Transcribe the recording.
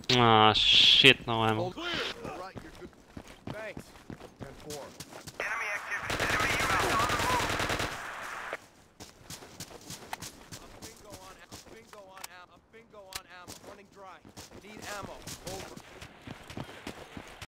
Ah, shit, no ammo. All clear. All right, you're good. Thanks. 10-4. Enemy activity. Enemy UAV on the move. A bingo on ammo. Running dry. Need ammo. Over.